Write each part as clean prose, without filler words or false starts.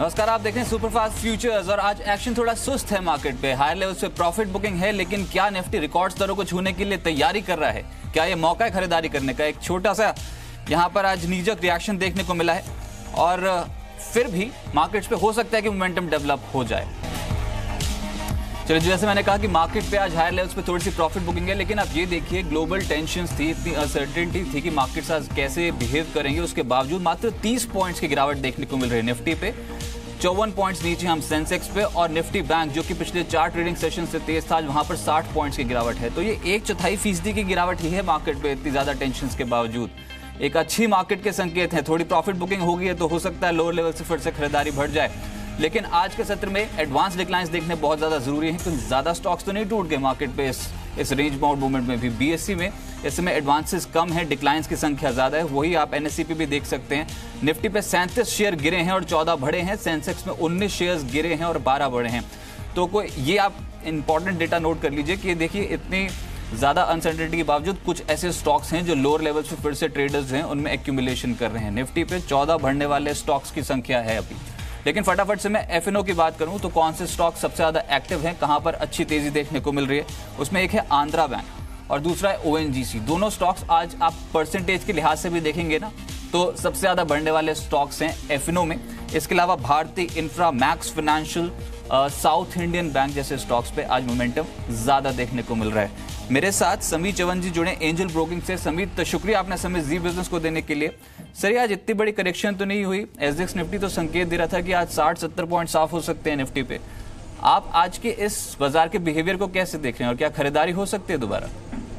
नमस्कार, आप देख रहे हैं सुपरफास्ट फ्यूचर्स और आज एक्शन थोड़ा सुस्त है मार्केट पे। हायर लेवल्स पे प्रॉफिट बुकिंग है, लेकिन क्या निफ्टी रिकॉर्ड स्तरों को छूने के लिए तैयारी कर रहा है? क्या ये मौका है खरीदारी करने का? एक छोटा सा यहाँ पर आज नीजक रिएक्शन देखने को मिला है और फिर भी मार्केट्स पे हो सकता है कि मोमेंटम डेवलप हो जाए। चलिए, जैसे मैंने कहा कि मार्केट पे आज हायर लेवल्स पे थोड़ी सी प्रॉफिट बुकिंग है, लेकिन आप ये देखिए ग्लोबल टेंशंस थी, इतनी अनसर्टेनिटी थी कि मार्केट्स आज कैसे बिहेव करेंगे। उसके बावजूद मात्र 30 पॉइंट्स की गिरावट देखने को मिल रही है निफ्टी पे। 54 पॉइंट्स नीचे हम सेंसेक्स पे, और निफ्टी बैंक जो कि पिछले 4 ट्रेडिंग सेशन से तेज था, वहां पर 60 पॉइंट्स की गिरावट है। तो ये 1/4% की गिरावट ही है मार्केट पे इतनी ज्यादा टेंशन के बावजूद। एक अच्छी मार्केट के संकेत हैं। थोड़ी प्रॉफिट बुकिंग होगी है तो हो सकता है लोअर लेवल से फिर से खरीदारी बढ़ जाए, लेकिन आज के सत्र में एडवांस डिक्लाइंस देखने बहुत ज्यादा जरूरी है क्योंकि ज्यादा स्टॉक्स तो नहीं टूट गए मार्केट पे इस रेंज बाउंड मूवमेंट में भी। बीएससी में इस समय एडवांसेस कम है, डिक्लाइंस की संख्या ज्यादा है। वही आप एनएसई पे भी देख सकते हैं। निफ्टी पे 37 शेयर गिरे हैं और 14 बढ़े हैं। सेंसेक्स में 19 शेयर्स गिरे हैं और 12 बढ़े हैं। तो कोई ये आप इंपॉर्टेंट डेटा नोट कर लीजिए कि देखिए इतनी ज्यादा अनसर्टेनिटी के बावजूद कुछ ऐसे स्टॉक्स हैं जो लोअर लेवल्स पे फिर से ट्रेडर्स हैं उनमें एक्यूमुलेशन कर रहे हैं। निफ्टी पे 14 बढ़ने वाले स्टॉक्स की संख्या है अभी। लेकिन फटाफट से मैं एफएनओ की बात करूं तो कौन से स्टॉक सबसे ज्यादा एक्टिव हैं, कहां पर अच्छी तेजी देखने को मिल रही है, उसमें एक है आंध्रा बैंक और दूसरा है ओएनजीसी। दोनों स्टॉक्स आज आप परसेंटेज के लिहाज से भी देखेंगे ना तो सबसे ज्यादा बढ़ने वाले स्टॉक्स हैं एफएनओ में। इसके अलावा भारतीय infra, Max Financial, South Indian Bank जैसे स्टॉक्स पे आज मोमेंटम ज्यादा देखने को मिल रहा है। मेरे साथ समीर चवन जी जुड़े एंजल ब्रोकिंग से। समीर, तो शुक्रिया आपने समय जी बिजनेस को देने के लिए। सर, आज इतनी बड़ी करेक्शन तो नहीं हुई। एसडेक्स निफ्टी तो संकेत दे रहा था कि आज 60-70 पॉइंट साफ हो सकते हैं निफ्टी पे। आप आज के इस बाजार के बिहेवियर को कैसे देख रहे हैं और क्या खरीदारी हो सकती है दोबारा?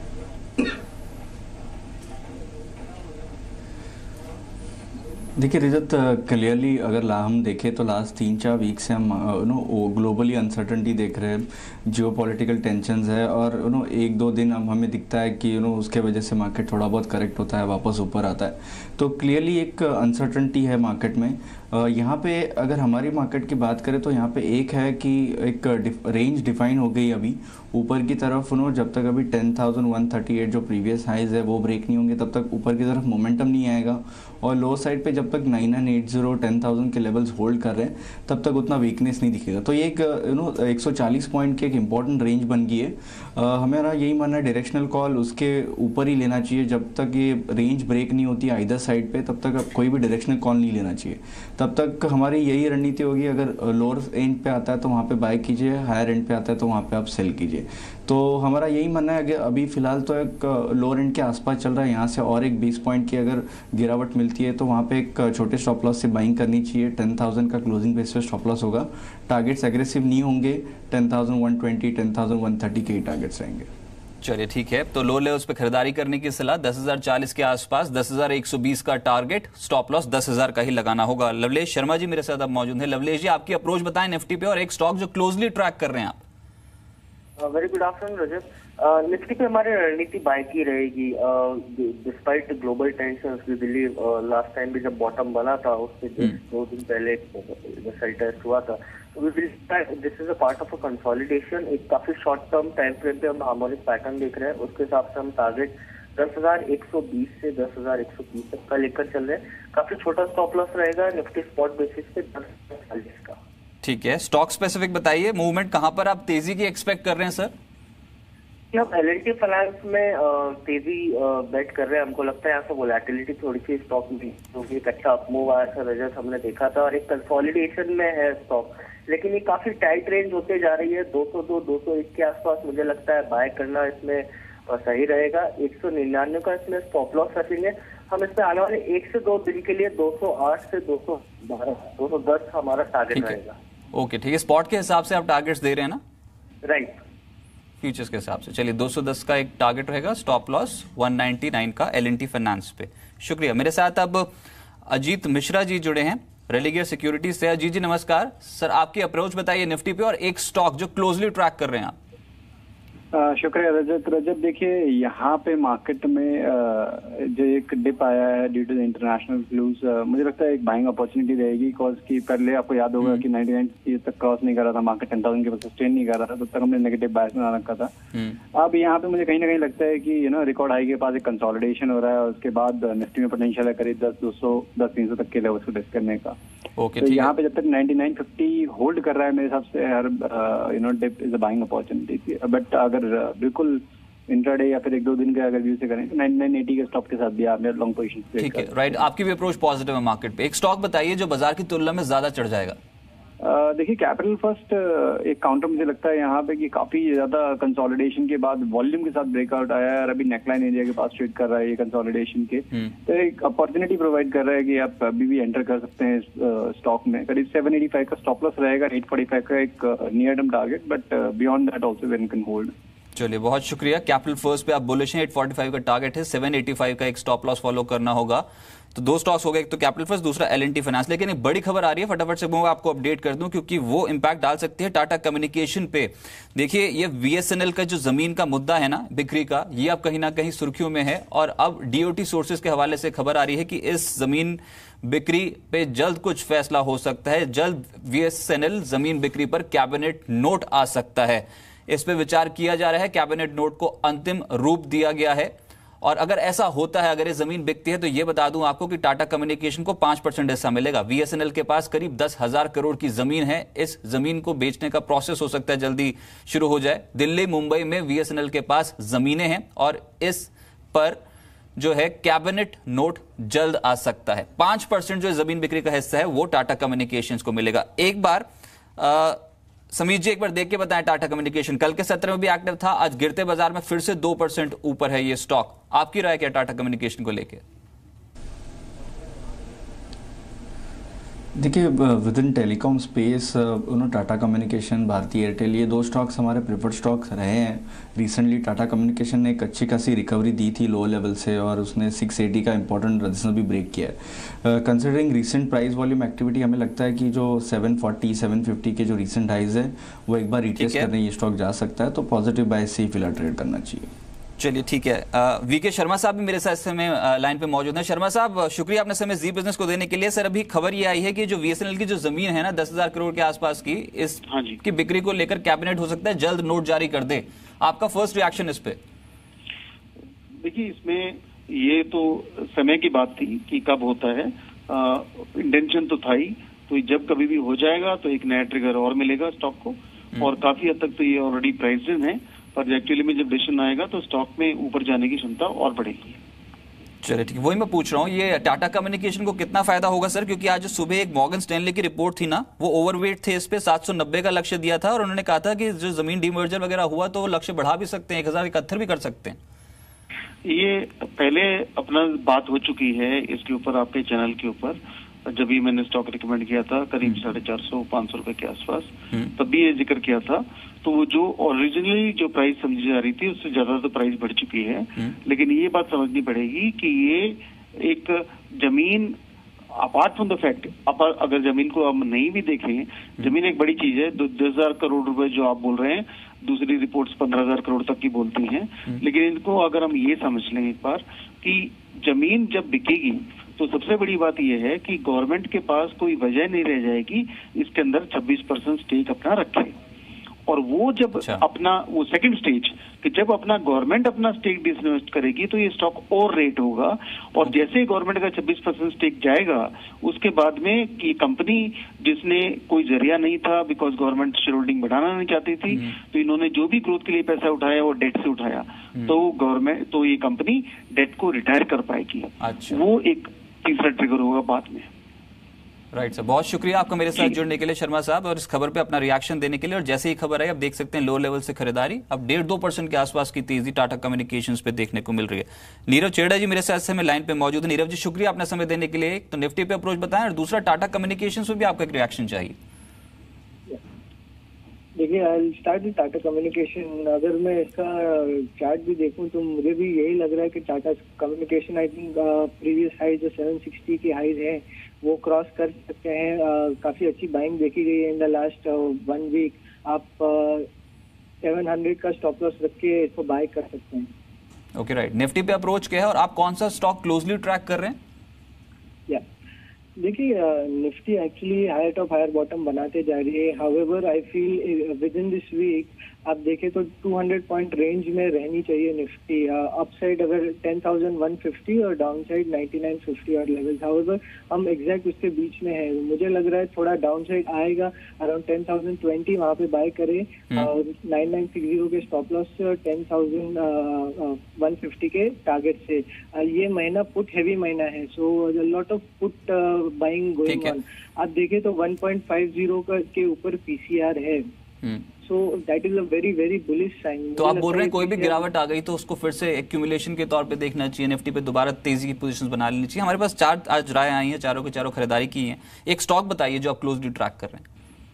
देखिए रजत, क्लियरली अगर हम देखें तो लास्ट 3-4 वीक से हम ग्लोबली अनसर्टनिटी देख रहे हैं, जियो पॉलिटिकल टेंशंस है और 1-2 दिन अब हमें दिखता है कि उसके वजह से मार्केट थोड़ा बहुत करेक्ट होता है, वापस ऊपर आता है। तो क्लियरली एक अनसर्टनिटी है मार्केट में। यहाँ पे अगर हमारी मार्केट की बात करें तो यहाँ पे एक है कि एक रेंज डिफाइन हो गई अभी ऊपर की तरफ। जब तक अभी 10,138 जो प्रीवियस हाइज है वो ब्रेक नहीं होंगे तब तक ऊपर की तरफ मोमेंटम नहीं आएगा, और लो साइड पे जब तक 9980 10,000 के लेवल्स होल्ड कर रहे हैं तब तक उतना वीकनेस नहीं दिखेगा। तो ये एक 140 पॉइंट की एक इंपॉर्टेंट रेंज बन गई है। हमारा यही मानना है डायरेक्शनल कॉल उसके ऊपर ही लेना चाहिए। जब तक ये रेंज ब्रेक नहीं होती आइदर साइड पे तब तक कोई भी डायरेक्शनल कॉल नहीं लेना चाहिए। तब तक हमारी यही रणनीति होगी, अगर लोअर एंड पे आता है तो वहाँ पे बाय कीजिए, हायर एंड पे आता है तो वहाँ पे आप सेल कीजिए। तो हमारा यही मानना है कि अभी फिलहाल तो एक लोअर एंड के आसपास चल रहा है। यहाँ से और एक 20 पॉइंट की अगर गिरावट मिलती है तो वहाँ पे एक छोटे स्टॉप लॉस से बाइंग करनी चाहिए। 10,000 का क्लोजिंग बेस पे स्टॉप लॉस होगा। टारगेट्स एग्रेसिव नहीं होंगे, 10,120 10,130 के ही टारगेट्स रहेंगे। चलिए ठीक है, तो लो लेवल्स पे खरीदारी करने की सलाह 10,040 के आसपास, 10,120 का टारगेट, स्टॉप लॉस 10,000 का ही लगाना होगा। लवलेश शर्मा जी मेरे साथ अब मौजूद है। लवलेश जी, आपकी अप्रोच बताएं निफ्टी पे और एक स्टॉक जो क्लोजली ट्रैक कर रहे हैं आप। Very good afternoon Rajat. Nifty पे हमारी रणनीति बाय की रहेगी despite global tensions. We believe last time भी जब बॉटम बना था उससे 2 दिन पहले रिजल्ट टेस्ट हुआ था, तो we believe this is a part of a consolidation. एक काफी शॉर्ट टर्म टाइम फ्रेम पे हम हार्मोनिक पैटर्न देख रहे हैं। उसके हिसाब से हम टारगेट 10,120 से 10,130 तक का लेकर चल रहे हैं। काफी छोटा स्टॉप लॉस रहेगा निफ्टी स्पॉट बेसिस पे 10,040 का। ठीक है, स्टॉक स्पेसिफिक बताइए, मूवमेंट कहां पर आप तेजी की एक्सपेक्ट कर रहे हैं सर? हम एल&टी फाइनेंस में तेजी बेट कर रहे हैं। हमको लगता है यहाँ से वोलेटिलिटी थोड़ी सी स्टॉक में, क्योंकि एक अच्छा अपमूव आया था रजत हमने देखा था, और एक कंसोलिडेशन में है स्टॉक, लेकिन ये काफी टाइट रेंज होते जा रही है। 202 201 के आसपास मुझे लगता है बाय करना इसमें सही रहेगा। 199 का इसमें स्टॉप लॉस रखेंगे हम। इसमें आने वाले 1 से 2 दिन के लिए 208 से 212 210 हमारा टारगेट रहेगा। ओके ठीक है, स्पॉट के हिसाब से आप टारगेट्स दे रहे हैं ना? राइट, फ्यूचर्स के हिसाब से। चलिए, 210 का एक टारगेट रहेगा, स्टॉप लॉस 199 का एल&टी फाइनेंस पे। शुक्रिया। मेरे साथ अब अजीत मिश्रा जी जुड़े हैं रेलिगियर सिक्योरिटीज से। अजीत जी नमस्कार सर, आपकी अप्रोच बताइए निफ्टी पे और एक स्टॉक जो क्लोजली ट्रैक कर रहे हैं आप। शुक्रिया रजत। देखिए यहाँ पे मार्केट में जो एक डिप आया है due to the international flows, मुझे लगता है एक बाइंग अपॉर्चुनिटी रहेगी। बिकॉज कि पहले आपको याद होगा कि 99 तक क्रॉस नहीं कर रहा था मार्केट, 10,000 के पास सस्टेन नहीं कर रहा था, तब तक हमने नेगेटिव बायस में रखा था। अब यहाँ पे मुझे कहीं ना कहीं लगता है कि रिकॉर्ड हाई के पास एक कंसोलिडेशन हो रहा है और उसके बाद निफ्टी में पोटेंशियल है करीब 10,200 10,300 तक के लेवल को टेस्ट करने का। ओके, तो ठीक यहाँ है। पे जब तक 9950 होल्ड कर रहा है मेरे हिसाब से हर dip is a buying opportunity. But अगर बिल्कुल इंट्राडे या फिर 1-2 दिन के अगर व्यू से करें तो 9980 के स्टॉप के साथ भी आप लॉन्ग पोजीशन ठीक है, राइट। आपकी भी अप्रोच पॉजिटिव है मार्केट पे। एक स्टॉक बताइए जो बाजार की तुलना में ज्यादा चढ़ जाएगा। देखिए कैपिटल फर्स्ट एक काउंटर मुझे लगता है यहाँ पे कि काफी ज्यादा कंसोलिडेशन के बाद वॉल्यूम के साथ ब्रेकआउट आया है और अभी नेकलाइन एरिया के पास ट्रेड कर रहा है ये कंसोलिडेशन के। तो एक अपॉर्चुनिटी प्रोवाइड कर रहा है कि आप अभी भी एंटर कर सकते हैं स्टॉक में। करीब 785 का स्टॉप लॉस रहेगा, 845 का एक near term target, but beyond that also one can hold. चलिए, बहुत शुक्रिया। कैपिटल फर्स्ट पे आप बुलिश हैं, 845 का टारगेट है, 785 का एक स्टॉप लॉस फॉलो करना होगा। तो दो स्टॉक्स हो गए, एक तो कैपिटल फर्स्ट, दूसरा L&T फाइनेंस। लेकिन एक बड़ी खबर आ रही है, फटाफट से मैं आपको अपडेट कर दूं क्योंकि वो इंपैक्ट डाल सकती है टाटा कम्युनिकेशन पे। देखिए, ये VSNL का जो जमीन का मुद्दा है ना बिक्री का, ये अब कहीं ना कहीं सुर्खियों में है और अब DOT सोर्सेज के हवाले से खबर आ रही है कि इस जमीन बिक्री पे जल्द कुछ फैसला हो सकता है। जल्द VSNL जमीन बिक्री पर कैबिनेट नोट आ सकता है। इस पे विचार किया जा रहा है, कैबिनेट नोट को अंतिम रूप दिया गया है। और अगर ऐसा होता है, अगर ये जमीन बिकती है, तो ये बता दूं आपको कि टाटा कम्युनिकेशन को 5% हिस्सा मिलेगा। VSNL के पास करीब 10,000 करोड़ की जमीन है। इस जमीन को बेचने का प्रोसेस हो सकता है जल्दी शुरू हो जाए। दिल्ली, मुंबई में VSNL के पास जमीनें हैं और इस पर जो है कैबिनेट नोट जल्द आ सकता है। 5% जो जमीन बिक्री का हिस्सा है वो टाटा कम्युनिकेशंस को मिलेगा। एक बार समीर जी एक बार देख के बताएं, टाटा कम्युनिकेशन कल के सत्र में भी एक्टिव था, आज गिरते बाजार में फिर से 2% ऊपर है ये स्टॉक। आपकी राय क्या टाटा कम्युनिकेशन को लेकर? देखिए, within telecom space Tata communication, Bharti Airtel, ये दो स्टॉक्स हमारे प्रेफर्ड स्टॉक्स रहे हैं। रिसेंटली टाटा कम्युनिकेशन ने एक अच्छी खासी रिकवरी दी थी लो लेवल से और उसने 680 का इंपॉर्टेंट रेजिस्टेंस भी ब्रेक किया है। Considering recent price volume activity, हमें लगता है कि जो 740 750 के जो रिसेंट हाइज है वो एक बार रिटेस्ट करने ये स्टॉक जा सकता है। तो पॉजिटिव बाय से ही फिलहाल ट्रेड करना चाहिए। चलिए, ठीक है। VK शर्मा साहब भी मेरे साथ इस समय लाइन पे मौजूद हैं। शर्मा साहब, शुक्रिया आपने समय जी बिजनेस को देने के लिए। सर, अभी खबर ये आई है कि जो VSNL की जो जमीन है ना 10,000 करोड़ के आसपास की, इस की बिक्री को लेकर कैबिनेट हो सकता है जल्द नोट जारी कर दे। आपका फर्स्ट रिएक्शन इस पे? देखिए, इसमें ये तो समय की बात थी कि कब होता है। इंटेंशन तो था ही, तो जब कभी भी हो जाएगा तो एक नया ट्रिगर और मिलेगा स्टॉक को। और काफी हद तक तो ये ऑलरेडी प्राइस्ड इन है, पर एक्चुअली में जब डिसीजन आएगा तो स्टॉक में ऊपर जाने की क्षमता और बढ़ेगी। चलिए, ठीक है। वही मैं पूछ रहा हूँ, ये टाटा कम्युनिकेशन को कितना फायदा होगा सर? क्योंकि आज सुबह एक मॉर्गन स्टैनली की रिपोर्ट थी ना, वो ओवरवेट थे इस पे, 790 का लक्ष्य दिया था और उन्होंने कहा था कि जो जमीन डीमर्जर वगैरह हुआ तो लक्ष्य बढ़ा भी सकते हैं, 1071 भी कर सकते हैं। ये पहले अपना बात हो चुकी है इसके ऊपर आपके चैनल के ऊपर, जब भी मैंने स्टॉक रिकमेंड किया था करीब 450-500 रुपए के आसपास, तब भी ये जिक्र किया था। तो वो जो ओरिजिनली जो प्राइस समझी जा रही थी उससे ज्यादा तो प्राइस बढ़ चुकी है। लेकिन ये बात समझनी पड़ेगी कि ये एक जमीन, अपार्ट फ्रॉम द फैक्ट, अगर जमीन को हम नहीं भी देखें, जमीन एक बड़ी चीज है। 10,000 करोड़ रुपए जो आप बोल रहे हैं, दूसरी रिपोर्ट्स 15,000 करोड़ तक की बोलती हैं। लेकिन इनको अगर हम ये समझ लें एक बार कि जमीन जब बिकेगी तो सबसे बड़ी बात यह है कि गवर्नमेंट के पास कोई वजह नहीं रह जाएगी इसके अंदर 26% स्टेक अपना रखे। और वो जब अपना वो सेकंड स्टेज कि जब अपना गवर्नमेंट अपना स्टेक डिसइन्वेस्ट करेगी तो ये स्टॉक और रेट होगा। और जैसे गवर्नमेंट का 26% स्टेक जाएगा उसके बाद में कि कंपनी जिसने कोई जरिया नहीं था, बिकॉज गवर्नमेंट शेयर होल्डिंग बढ़ाना नहीं चाहती थी, तो इन्होंने जो भी ग्रोथ के लिए पैसा उठाया वो डेट से उठाया, तो गवर्नमेंट तो ये कंपनी डेट को रिटायर कर पाएगी। वो एक तीसरा ट्रिगर होगा बाद में। राइट सर, बहुत शुक्रिया आपका मेरे साथ जुड़ने के लिए शर्मा साहब, और इस खबर पे अपना रिएक्शन देने के लिए। और जैसे ही खबर आई, आप देख सकते हैं लो लेवल से खरीदारी, अब 1.5-2% के आसपास की तेजी टाटा कम्युनिकेशंस पे देखने को मिल रही है। नीरव चेड़ा जी मेरे साथ समय लाइन पे मौजूद है। नीरव जी, शुक्रिया अपना समय देने के लिए। एक तो निफ्टी पे अप्रोच बताएं और दूसरा टाटा कम्युनिकेशंस पे भी आपका एक रिएक्शन चाहिए। देखिए, I start with Tata communication. अगर मैं इसका चार्ट भी देखूं तो मुझे भी यही लग रहा है कि Tata communication I think previous high जो 760 की हाइज है वो क्रॉस कर सकते हैं। काफी अच्छी बाइंग देखी गई है इन द लास्ट 1 वीक। आप 700 का स्टॉप लॉस रख के इसको बाय कर सकते हैं। Okay, right. निफ्टी पे अप्रोच क्या है और आप कौन सा स्टॉक क्लोजली ट्रैक कर रहे हैं? देखिए Nifty actually higher top higher bottom बनाते जा रही है। However I feel within this week आप देखें तो 200 पॉइंट रेंज में रहनी चाहिए निफ्टी। अपसाइड अगर 10,150 और डाउनसाइड 9950 और लेवल्स। हाउएवर हम एग्जैक्ट उसके बीच में है। मुझे लग रहा है थोड़ा डाउनसाइड आएगा अराउंड 10,020 वहाँ पे बाय करें और 9960 के स्टॉप लॉस से और 10,150 के टारगेट से। ये महीना पुट हैवी महीना है, so lot of put buying going on. आप देखें तो 1.50 के ऊपर पीसीआर है, so that is a very very bullish sign. तो आप बोल रहे हैं कोई भी गिरावट आ गई तो उसको फिर से एक्यूमुलेशन के तौर पे देखना चाहिए, निफ्टी पे दोबारा तेजी की पोजीशंस बना लेनी चाहिए। हमारे पास चार आज राय आई हैं, चारों के चारों खरीदारी की है। एक स्टॉक बताइए जो आप क्लोजली ट्रैक कर रहे हैं।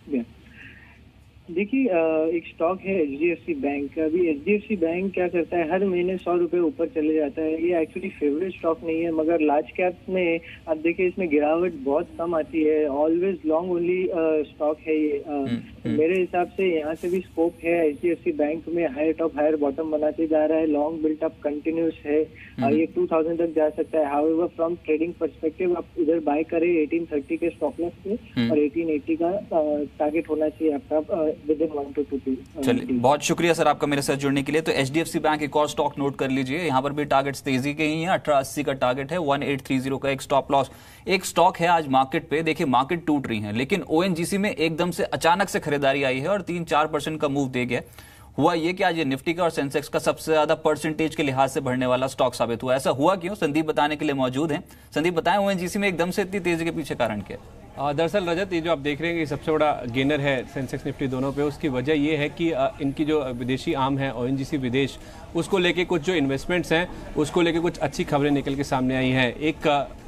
देखिए एक स्टॉक है HDFC बैंक। अभी HDFC बैंक क्या करता है, हर महीने 100 रुपए ऊपर चले जाता है। ये एक्चुअली फेवरेट स्टॉक नहीं है, मगर लार्ज कैप में आप देखिए इसमें गिरावट बहुत कम आती है। ऑलवेज लॉन्ग ओनली स्टॉक है ये। मेरे हिसाब से यहाँ से भी स्कोप है। HDFC बैंक में हायर टॉप हायर बॉटम बनाते जा रहा है। लॉन्ग बिल्टअप कंटिन्यूस है। ये 2000 तक जा सकता है। हाउएवर फ्रॉम ट्रेडिंग पर्सपेक्टिव आप इधर बाय करें 1830 के स्टॉप लॉस पे और 1880 का टारगेट होना चाहिए आपका विदिन 1 to 2। चलिए बहुत शुक्रिया सर आपका मेरे साथ जुड़ने के लिए। तो HDFC बैंक एक और स्टॉक नोट कर लीजिए। यहाँ पर भी टारगेट्स तेजी के ही हैं। 1880 का टारगेट है, 1830 का एक स्टॉप लॉस। एक स्टॉक है आज मार्केट पे, देखिए मार्केट टूट रही है लेकिन ONGC में एकदम से अचानक से खरीदारी आई है और 3-4% का मूव दे गया। हुआ ये कि आज ये निफ्टी का और सेंसेक्स का सबसे ज्यादा परसेंटेज के लिहाज से बढ़ने वाला स्टॉक साबित हुआ। ऐसा हुआ क्यों, संदीप बताने के लिए मौजूद हैं। संदीप बताएं ONGC में एकदम से इतनी तेजी के पीछे कारण क्या है? दरअसल रजत, ये जो आप देख रहे हैं कि सबसे बड़ा गेनर है सेंसेक्स निफ्टी दोनों पे, उसकी वजह ये है कि इनकी जो विदेशी आर्म है ONGC विदेश, उसको लेके कुछ जो इन्वेस्टमेंट्स हैं उसको लेके कुछ अच्छी खबरें निकल के सामने आई हैं। एक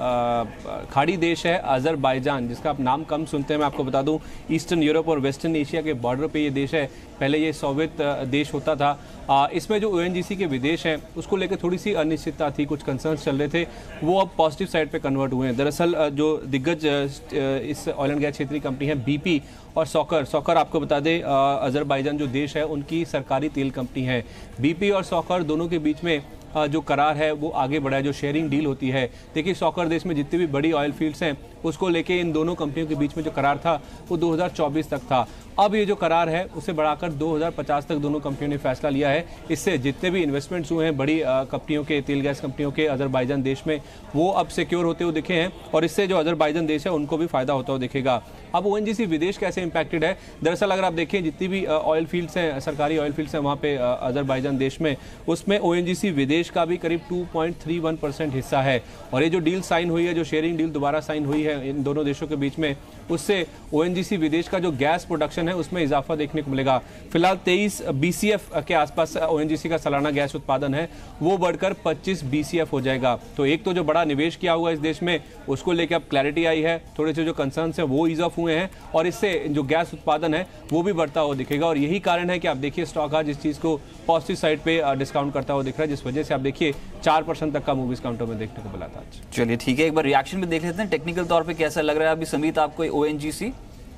खाड़ी देश है अजरबैजान, जिसका आप नाम कम सुनते हैं। मैं आपको बता दूं ईस्टर्न यूरोप और वेस्टर्न एशिया के बॉर्डर पे ये देश है। पहले ये सोवियत देश होता था। इसमें जो ONGC के विदेश हैं उसको लेकर थोड़ी सी अनिश्चितता थी, कुछ कंसर्न्स चल रहे थे, वो अब पॉजिटिव साइड पे कन्वर्ट हुए हैं। दरअसल जो दिग्गज इस ऑयल एंड गैस क्षेत्रीय कंपनी है BP और सॉकर आपको बता दें अजरबैजान जो देश है उनकी सरकारी तेल कंपनी है। BP और सॉकर दोनों के बीच में जो करार है वो आगे बढ़ा है, जो शेयरिंग डील होती है। देखिए सॉकर देश में जितनी भी बड़ी ऑयल फील्ड्स हैं उसको लेके इन दोनों कंपनियों के बीच में जो करार था वो 2024 तक था। अब ये जो करार है उसे बढ़ाकर 2050 तक दोनों कंपनियों ने फैसला लिया है। इससे जितने भी इन्वेस्टमेंट्स हुए हैं बड़ी कंपनियों के, तेल गैस कंपनियों के अजरबैजान देश में, वो अब सिक्योर होते हुए दिखे हैं और इससे जो अजरबैजान देश है उनको भी फायदा होता हुआ दिखेगा। अब ONGC विदेश कैसे इंपैक्टेड है? दरअसल अगर आप देखें जितनी भी ऑयल फील्ड्स हैं, सरकारी ऑयल फील्ड्स हैं वहाँ पे अजरबैजान देश में, उसमें ONGC विदेश का भी करीब 2.31% हिस्सा है। और ये जो डील साइन हुई है, जो शेयरिंग डील दोबारा साइन हुई है इन दोनों देशों के बीच में, उससे ONGC विदेश का जो गैस प्रोडक्शन है उसमें इजाफा देखने को मिलेगा। फिलहाल 23 BCF के आसपास ONGC का सालाना गैस उत्पादन है, वो बढ़कर 25 BCF हो जाएगा। तो एक तो जो बड़ा निवेश किया हुआ इस देश में उसको लेकर अब क्लैरिटी आई है, थोड़े से जो कंसर्न्स हैं वो ईज ऑफ हुए हैं और इससे जो गैस उत्पादन है वो भी बढ़ता हुआ दिखेगा। और यही कारण है कि आप देखिए स्टॉक आज इस चीज़ को पॉजिटिव साइड पे डिस्काउंट करता हुआ दिख रहा है, जिस वजह से आप देखिए 4% तक का मूव इस काउंटर में देखने को मिला था आज। चलिए ठीक है, एक बार रिएक्शन भी देख लेते हैं टेक्निकल तौर पे कैसा लग रहा है अभी समीत आपको ONGC।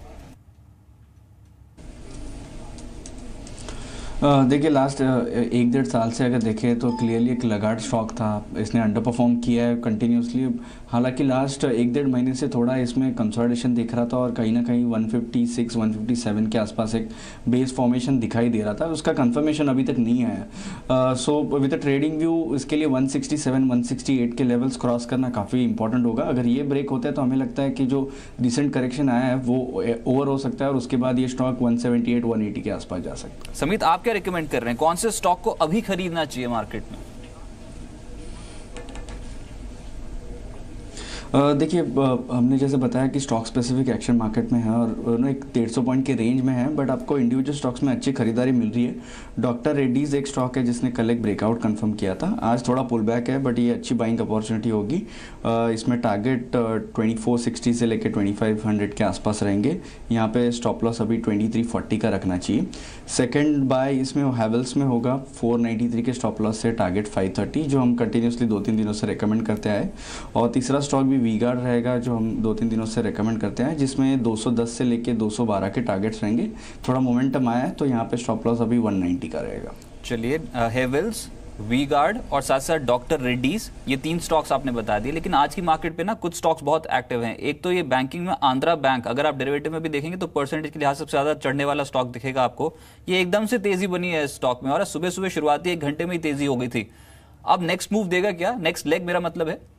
देखिए लास्ट 1-1.5 साल से अगर देखें तो क्लियरली एक लगाड़ स्टॉक था, इसने अंडर परफॉर्म किया है कंटिन्यूसली। हालांकि लास्ट 1-1.5 महीने से थोड़ा इसमें कंसोलिडेशन दिख रहा था और कहीं ना कहीं 156-157 के आसपास एक बेस फॉर्मेशन दिखाई दे रहा था, उसका कंफर्मेशन अभी तक नहीं आया। So with a trading view इसके लिए 167-168 के लेवल्स क्रॉस करना काफ़ी इंपॉर्टेंट होगा। अगर ये ब्रेक होता है तो हमें लगता है कि जो रिसेंट करेक्शन आया है वो ओवर हो सकता है और उसके बाद ये स्टॉक 178-180 के आसपास जा सकता है। समीत आप क्या रिकमेंड कर रहे हैं, कौन से स्टॉक को अभी खरीदना चाहिए मार्केट में? देखिए हमने जैसे बताया कि स्टॉक स्पेसिफिक एक्शन मार्केट में है और एक 150 पॉइंट के रेंज में है, बट आपको इंडिविजुअल स्टॉक्स में अच्छी खरीदारी मिल रही है। डॉक्टर रेड्डीज एक स्टॉक है जिसने कल एक ब्रेकआउट कंफर्म किया था, आज थोड़ा पुल बैक है बट ये अच्छी बाइंग अपॉर्चुनिटी होगी। इसमें टारगेट 2460 से लेकर 2500 के आसपास रहेंगे। यहाँ पे स्टॉप लॉस अभी 2340 का रखना चाहिए। सेकेंड बाय इसमें हैवेल्स में होगा 493 के स्टॉप लॉस से टारगेट 530, जो हम कंटिन्यूसली 2-3 दिनों से रिकमेंड करते आए। और तीसरा स्टॉक भी वी-गार्ड रहेगा जो हम 2-3 दिनों से रेकमेंड करते हैं, जिसमें 210 से लेके 212 के टारगेट्स रहेंगे। थोड़ा मोमेंटम आया है तो यहाँ पे स्टॉप लॉस अभी 190 का रहेगा। चलिए हेवेल्स वी गार्ड और साथ साथ डॉक्टर रेड्डीज, ये 3 स्टॉक्स आपने बता दिए। लेकिन आज की मार्केट पे ना कुछ स्टॉक्स बहुत एक्टिव हैं। एक तो ये बैंकिंग में आंध्रा बैंक, अगर आप डेरिवेटिव में भी देखेंगे तो परसेंटेज के लिहाज सबसे ज्यादा चढ़ने वाला स्टॉक दिखेगा आपको। ये एकदम से तेजी बनी है स्टॉक में और सुबह सुबह शुरुआती 1 घंटे में ही तेजी हो गई थी। अब नेक्स्ट मूव देगा क्या, नेक्स्ट लेग मेरा मतलब है?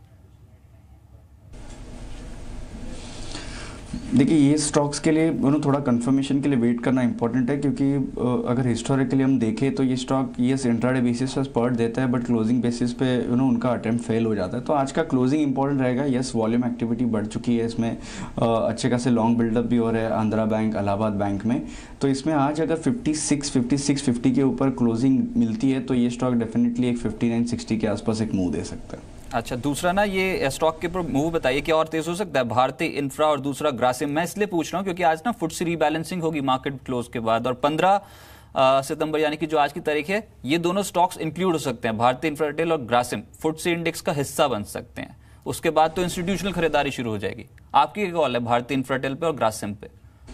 देखिए ये स्टॉक्स के लिए थोड़ा कंफर्मेशन के लिए वेट करना इंपॉर्टेंट है, क्योंकि अगर हिस्टोरिकली हम देखें तो ये स्टॉक यस इंट्राडे बेसिस पर स्पर्ट देता है, बट क्लोजिंग बेसिस पे उनका अटेम्प्ट फेल हो जाता है। तो आज का क्लोजिंग इंपॉर्टेंट रहेगा। यस वॉल्यूम एक्टिविटी बढ़ चुकी है, इसमें अच्छे खासे लॉन्ग बिल्डअप भी हो रहा है आंध्रा बैंक, इलाहाबाद बैंक में। तो इसमें आज अगर 56-50 के ऊपर क्लोजिंग मिलती है तो ये स्टॉक डेफिनेटली एक 59-60 के आसपास एक मूव दे सकता है। अच्छा, दूसरा ना ये स्टॉक के ऊपर मूव बताइए कि और तेज हो सकता है? भारतीय इंफ्रा और दूसरा ग्रासिम। मैं इसलिए पूछ रहा हूँ क्योंकि आज ना फुटसी रीबैलेंसिंग होगी मार्केट क्लोज के बाद, और 15 सितंबर यानी कि जो आज की तारीख है, ये दोनों स्टॉक्स इंक्लूड हो सकते हैं। भारतीय इंफ्राटेल और ग्रासिम फुटसी इंडेक्स का हिस्सा बन सकते हैं। उसके बाद तो इंस्टीट्यूशनल खरीदारी शुरू हो जाएगी। आपकी क्या कॉल है भारतीय इंफ्राटेल पे और ग्रासिम पे?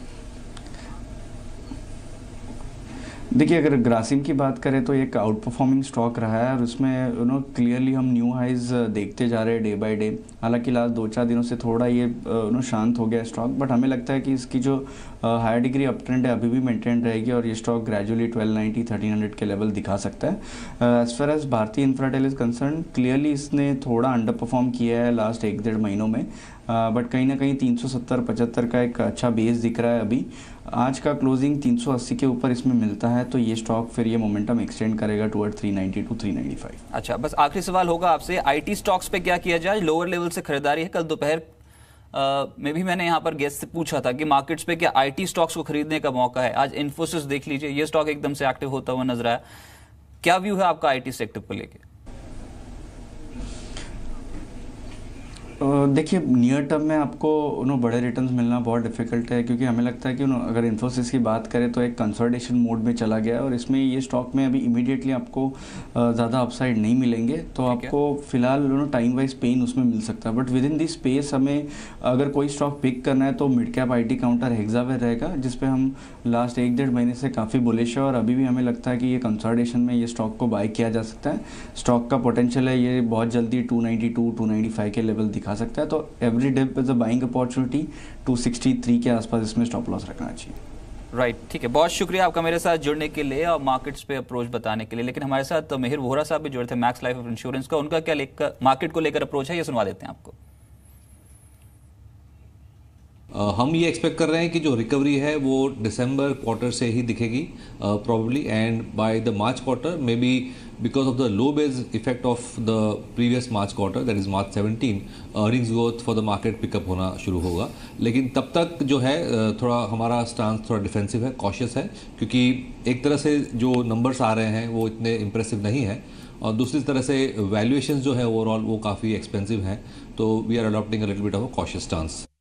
देखिए अगर ग्रासिम की बात करें तो एक आउट परफॉर्मिंग स्टॉक रहा है और उसमें क्लियरली हम न्यू हाइज देखते जा रहे हैं डे बाय डे। हालांकि लास्ट 2-4 दिनों से थोड़ा ये शांत हो गया स्टॉक, बट हमें लगता है कि इसकी जो हायर डिग्री अप ट्रेंड है अभी भी मेंटेन रहेगी और ये स्टॉक ग्रेजुअली 1290-1300 के लेवल दिखा सकता है। एज फार एज भारतीय इंफ्राटेल इज कंसर्न, क्लियरली इसने थोड़ा अंडर परफॉर्म किया है लास्ट 1-1.5 महीनों में, बट कहीं ना कहीं 370-75 का एक अच्छा बेस दिख रहा है अभी। आज का क्लोजिंग 380 के ऊपर इसमें मिलता है तो ये स्टॉक फिर ये मोमेंटम एक्सटेंड करेगा टुवर्ड 390-395। अच्छा, बस आखिरी सवाल होगा आपसे, आईटी स्टॉक्स पे क्या किया जाए? लोअर लेवल से खरीदारी है। कल दोपहर में भी मैंने यहाँ पर गेस्ट से पूछा था कि मार्केट्स पे क्या आईटी स्टॉक्स को खरीदने का मौका है। आज इन्फोसिस देख लीजिए, ये स्टॉक एकदम से एक्टिव होता हुआ नजर आया। क्या व्यू है आपका आईटी सेक्टर को लेकर? देखिए नियर टर्म में आपको बड़े रिटर्न्स मिलना बहुत डिफिकल्ट है, क्योंकि हमें लगता है कि अगर इन्फोसिस की बात करें तो एक कंसोलिडेशन मोड में चला गया है और इसमें ये स्टॉक में अभी इमीडिएटली आपको ज़्यादा अपसाइड नहीं मिलेंगे। तो आपको फिलहाल टाइम वाइज पेन उसमें मिल सकता है, but within this space हमें अगर कोई स्टॉक पिक करना है तो mid cap IT counter Hexaware रहेगा, जिसपे हम लास्ट 1-1.5 महीने से काफ़ी बुलिश है और अभी भी हमें लगता है कि ये कंसोलिडेशन में ये स्टॉक को बाय किया जा सकता है। स्टॉक का पोटेंशियल है, ये बहुत जल्दी 292-295 के लेवल दिखा सकता है। तो every dip is a buying opportunity. 263 के आसपास इसमें स्टॉप लॉस रखना चाहिए। राइट, ठीक है, बहुत शुक्रिया आपका मेरे साथ जुड़ने के लिए और मार्केट्स पे अप्रोच बताने के लिए। लेकिन हमारे साथ तो मिहिर वोहरा साहब भी जुड़े थे मैक्स लाइफ इंश्योरेंस का, उनका क्या लेकर मार्केट को लेकर अप्रोच है ये सुनवा देते हैं आपको। हम ये एक्सपेक्ट कर रहे हैं कि जो रिकवरी है वो दिसंबर क्वार्टर से ही दिखेगी probably, and by the March quarter maybe because of the low base effect of the previous March quarter that is March 17 earnings growth for the market pickup होना शुरू होगा। लेकिन तब तक जो है थोड़ा हमारा स्टांस थोड़ा डिफेंसिव है, कॉशियस है, क्योंकि एक तरह से जो नंबर्स आ रहे हैं वो इतने इम्प्रेसिव नहीं है और दूसरी तरह से वैल्यूएशंस जो है ओवरऑल वो काफ़ी एक्सपेंसिव हैं। तो we are adopting a little bit of a cautious stance.